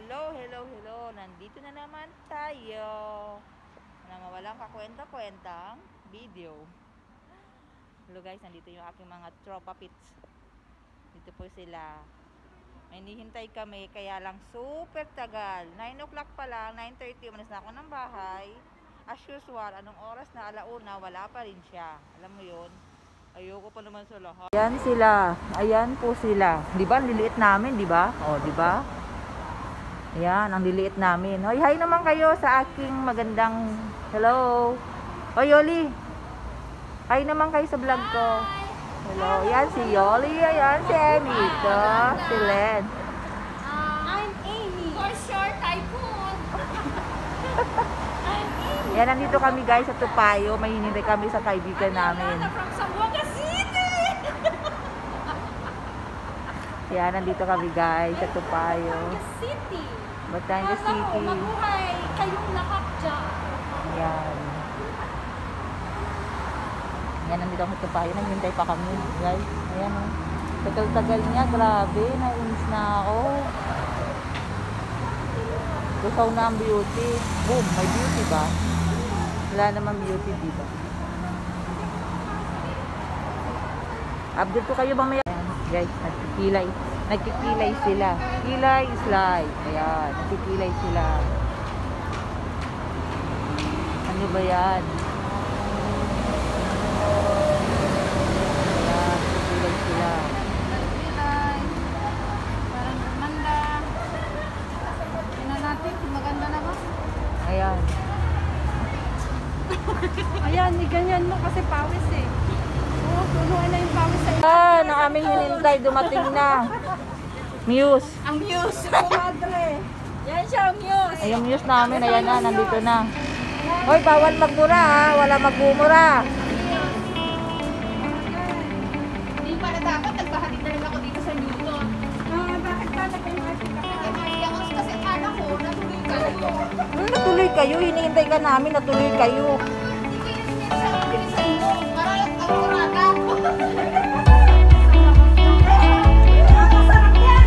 Hello, hello, hello. Nandito na naman tayo. Na mawalang kakwenta-kwentang video. Hello guys, nandito yung aking mga tropa pits. Dito po sila. May hinihintay kami, kaya lang super tagal. 9 o'clock pa lang, 9:30, umalis na ako ng bahay. As usual, anong oras na, alauna, wala pa rin siya. Alam mo yun? Ayoko pa naman sa lahat. Ayan sila. Ayan po sila. Di ba? Liliit namin, di ba? O, di ba? Ayan, ang liliit namin. Hoy, hi naman kayo sa aking magandang... Hello. Hoy, Yoli. Hi naman kayo sa vlog ko. Hello. Ayan si Yoli. Ayan si Amy. Ito, si Len. I'm Amy. For sure, Typhoon. I'm Amy. Ayan, nandito kami guys sa Tupayo. May hinintay kami sa kaibigan namin. From Zamboanga City. Ayan, nandito kami guys sa Tupayo. Zamboanga City. Batangas City. Mabuhay kayong lahat dyan. Ayan. Ayan, nandito kami sa Tupayo. Naghintay pa kami guys. Ayan o. Tagal-tagal niya. Grabe. Nainis na ako. Gusaw na ang beauty. Boom. May beauty ba? Wala naman beauty, diba? Update ko kayo mamaya. Ayan, guys, nagkikilay. Nagkikilay sila. Kilay is life. Ayan, nagkikilay sila. Ano ba yan? Ayan, nagkikilay sila. Parang gumanda. Tingnan natin kung maganda na ba? Ayan. Ayan, ganyan mo kasi pawis eh. Oo, tunuan na yung pawis sa Ayan, ang aming hinintay. Dumating na. Muse. Ang Muse. Madre. Yan siya, ang Muse. Ay, yung muse namin. Ayan na, nandito na. Hoy, bawal magmura ha. Wala magmumura. Hindi pa na dapat, nagpahatid na rin ako dito sa Newton. Bakit ka nag-MRT ka? MRT ako kasi anak ko, natuloy kayo. Natuloy kayo. Hinihintay ka namin. Natuloy kayo. Hindi kayo rin sa bilisan mo. Para lang ang kurada. Masarap yan.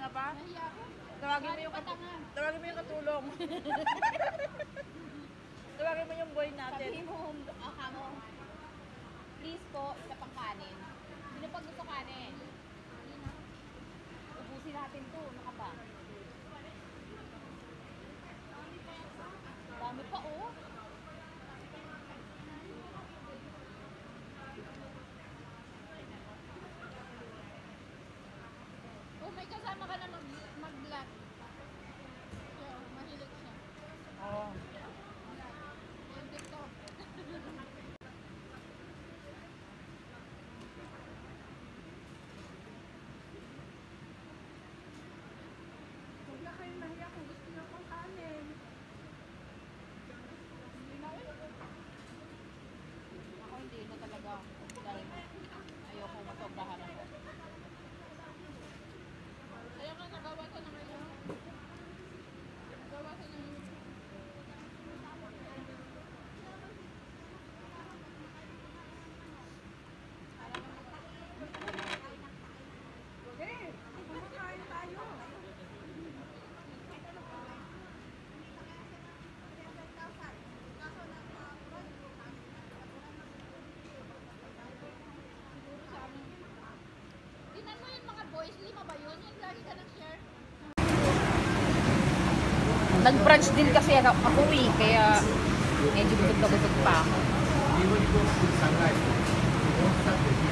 pa? Nahiya ako. Tawagin mo yung katulong. Tawagin mo yung boy natin. Sabihin mo, kamo, please po, isa pang kanin. Sino pag gusto kanin? Ubusin natin to, naka ba? Dami pa oh. Oh, may kasama ka na mag-lat. Yeah, mahilig siya. Oo. Yung TikTok. Huwag na kayo nahiya kung gusto niyo pang kanin. Hindi na kayo. Ako hindi na talaga. Dahil ayoko masobrahan ako. Kaya nga nagawa ko na ngayon. Nagawa ko na yun. Kumakain tayo. Tingnan mo yung mga boys, 5 ba yun? Yung lagi ka nag-share? Nag-brunch din kasi ako eh, kaya medyo busog na busog pa ako. Even you go to sunrise, you don't start the